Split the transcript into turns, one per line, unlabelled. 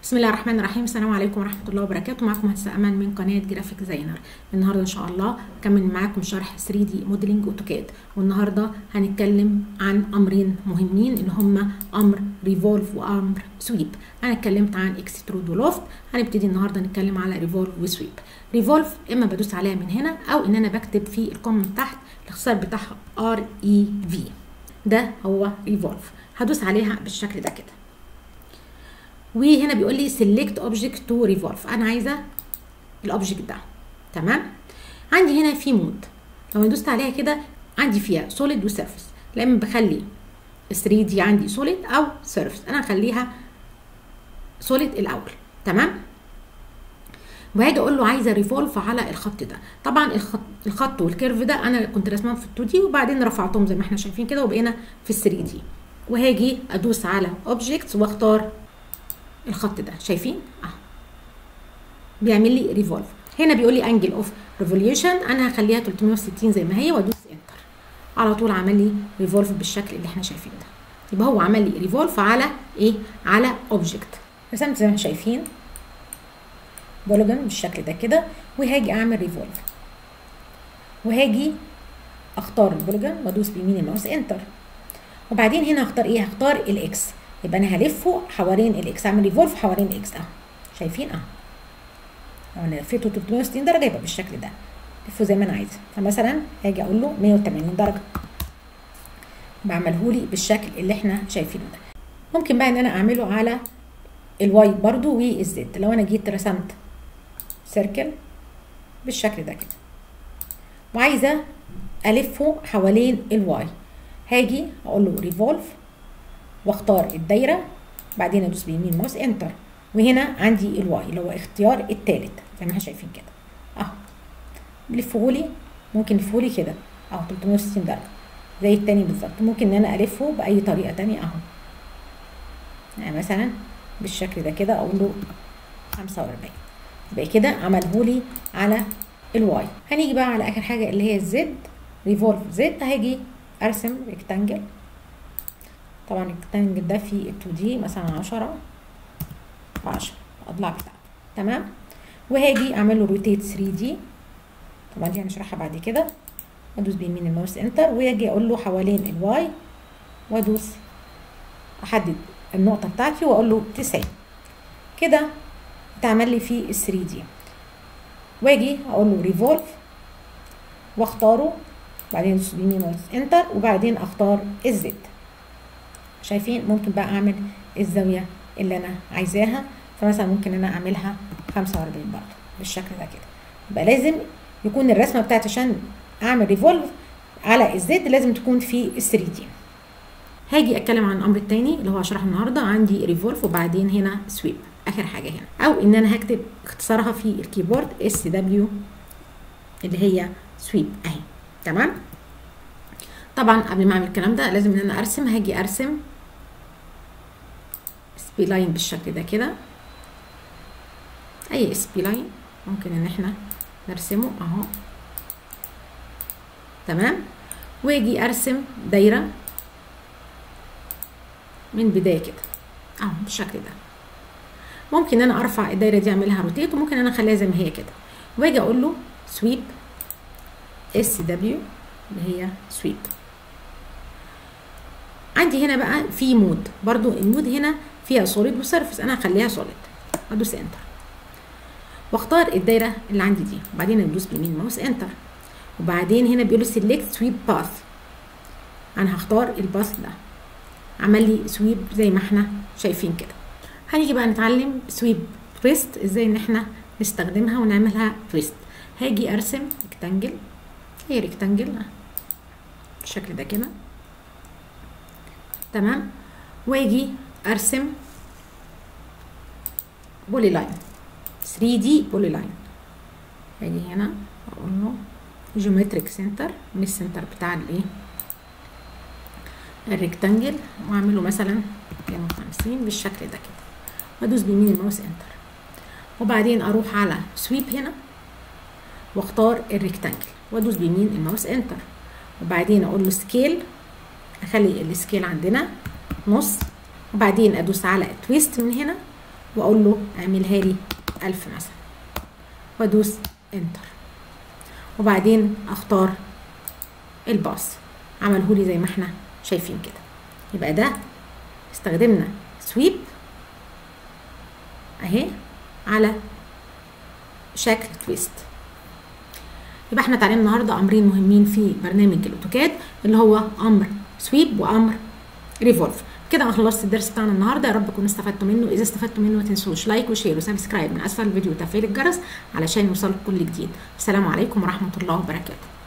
بسم الله الرحمن الرحيم. السلام عليكم ورحمه الله وبركاته. معكم مهندسه امان من قناه جرافيك ديزاينر. النهارده ان شاء الله هكمل معاكم شرح 3D موديلنج اوتوكاد، والنهارده هنتكلم عن امرين مهمين اللي هما امر ريفولف وامر سويب. انا اتكلمت عن اكسترود ولوفت، هنبتدي النهارده نتكلم على ريفولف وسويب. ريفولف اما بدوس عليها من هنا او ان انا بكتب في الكومنت تحت الاختصار بتاعها REV، ده هو ريفولف. هدوس عليها بالشكل ده كده، وهنا بيقول لي سيلكت اوبجكت تو ريفولف، انا عايزه الاوبجكت ده. تمام، عندي هنا في مود، لو دوست عليها كده عندي فيها سوليد وسيرفيس. لا اما بخلي 3 دي عندي سوليد او سيرفيس، انا هخليها سوليد الاول. تمام، وهاجي اقول له عايزه ريفولف على الخط ده. طبعا الخط والكيرف ده انا كنت رسمهم في 2 دي وبعدين رفعتهم زي ما احنا شايفين كده وبقينا في 3 دي. وهاجي ادوس على اوبجكتس واختار الخط ده، شايفين بيعمل لي ريفولف. هنا بيقول لي انجل اوف ريفوليوشن، انا هخليها 360 زي ما هي وادوس انتر، على طول عمل لي ريفولف بالشكل اللي احنا شايفينه ده. يبقى هو عمل لي ريفولف على ايه؟ على اوبجكت. رسمت زي ما احنا شايفين بوليجون بالشكل ده كده، وهاجي اعمل ريفولف وهاجي اختار البوليجون وادوس بيمين الماوس انتر، وبعدين هنا هختار ايه؟ هختار الاكس. يبقى انا هلفه حوالين الاكس، اعمل ريفولف حوالين الاكس اهو، شايفين اهو. لو انا لفيته 360 درجه يبقى بالشكل ده، لفه زي ما انا عايزه. فمثلا هاجي اقول له 180 درجه، بعمله لي بالشكل اللي احنا شايفينه ده. ممكن بقى ان انا اعمله على الواي برضو والزد. لو انا جيت رسمت سيركل بالشكل ده كده وعايزه الفه حوالين الواي، هاجي اقول له ريفولف واختار الدايره، بعدين ادوس بيمين ماوس انتر، وهنا عندي الواي اللي هو اختيار الثالث زي ما احنا شايفين كده اهو. بلفهولي، ممكن لفهولي كده اهو 360 درجه زي التاني بالظبط. ممكن ان انا الفه باي طريقه تانية اهو، يعني مثلا بالشكل ده كده اقول له 45، يبقى كده عملهولي على الواي. هنيجي بقى على اخر حاجه اللي هي الزد، ريفولف زد. هاجي ارسم ريكتانجل، طبعا الريكتانجل ده في ال 2 دي مثلا 10 في 10 الاضلاع بتاعته. تمام، وهاجي اعمل له روتيت 3 دي، طبعا دي هنشرحها بعد كده. ادوس بيمين الماوس انتر واجي اقول له حوالين الواي وادوس احدد النقطه بتاعتي واقول له 90 كده اتعمل لي في ال 3 دي. واجي اقول له ريفولف واختاره، بعدين ادوس بيمين ماوس انتر وبعدين اختار الزد. شايفين؟ ممكن بقى اعمل الزاويه اللي انا عايزاها، فمثلا ممكن ان انا اعملها 45 برضه بالشكل ده كده. يبقى لازم يكون الرسمه بتاعتي عشان اعمل ريفولف على الزد لازم تكون في ال 3 دي. هاجي اتكلم عن الامر الثاني اللي هو هشرحه النهارده. عندي ريفولف وبعدين هنا سويب اخر حاجه هنا، او ان انا هكتب اختصارها في الكيبورد SW اللي هي سويب اهي. تمام، طبعا قبل ما اعمل الكلام ده لازم ان انا ارسم. هاجي ارسم سبي لاين بالشكل ده كده، اي سبي لاين ممكن ان احنا نرسمه اهو. تمام، واجي ارسم دايره من بدايه كده اهو بالشكل ده. ممكن ان انا ارفع الدايره دي اعملها روتيت، وممكن ان انا اخليها زي ما هي كده، واجي اقول له سويب SW اللي هي سويب. عندي هنا بقى في مود، برضو المود هنا فيها سوليد وسيرفيس، انا هخليها سوليد، ادوس انتر واختار الدايره اللي عندي دي، وبعدين ادوس بيمين ماوس انتر، وبعدين هنا بيقول لي سيلكت سويب باث، انا هختار الباث ده، عمل لي سويب زي ما احنا شايفين كده. هنيجي بقى نتعلم سويب تويست، ازاي ان احنا نستخدمها ونعملها تويست. هاجي ارسم ريكتانجل، هي ريكتانجل بالشكل ده كده. تمام، واجي ارسم بولي لاين 3 دي بولي لاين. هاجي هنا اقول له جيومتريك سنتر من السنتر بتاع الايه الريكتانجل، واعمله مثلا 250 بالشكل ده كده، وادوس بيمين الماوس انتر، وبعدين اروح على سويب هنا واختار الريكتانجل وادوس بيمين الماوس انتر، وبعدين اقول له سكيل، اخلي السكيل عندنا نص، وبعدين ادوس على تويست من هنا واقول له اعملها لي 1000 مثلا وادوس انتر، وبعدين اختار الباص عمله لي زي ما احنا شايفين كده. يبقى ده استخدمنا سويب اهي على شكل تويست. يبقى احنا اتعلمنا النهارده امرين مهمين في برنامج الاوتوكاد، اللي هو امر سويب وامر ريفولف. كده انا خلصت الدرس بتاعنا النهارده، يا رب تكونوا استفدتوا منه. اذا استفدتوا منه ما تنسوش لايك وشير وسبسكرايب من اسفل الفيديو وتفعيل الجرس علشان يوصلكم كل جديد. السلام عليكم ورحمه الله وبركاته.